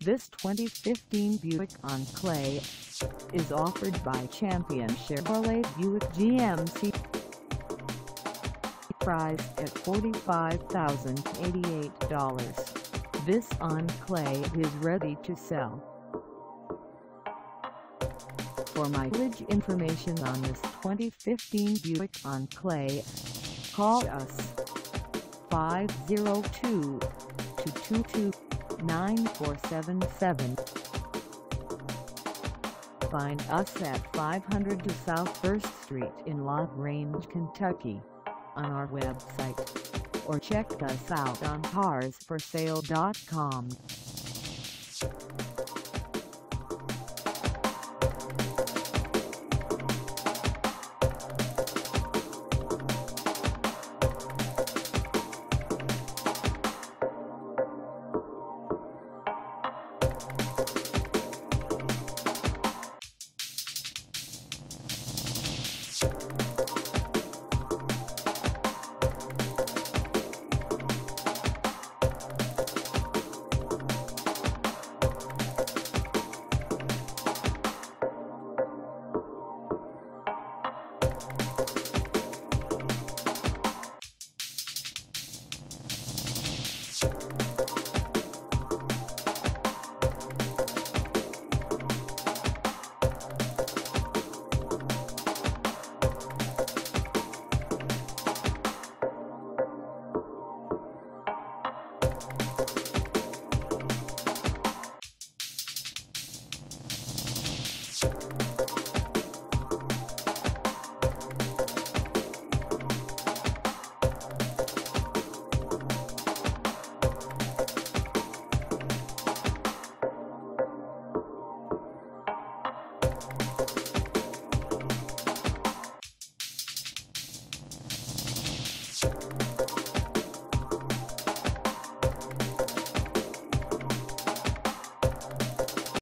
This 2015 Buick Enclave is offered by Champion Chevrolet Buick GMC. Priced at $45,088, this Enclave is ready to sell. For mileage information on this 2015 Buick Enclave, call us 502-222-9477. Find us at 500 South 1st Street in La Grange, Kentucky, on our website, or check us out on carsforsale.com.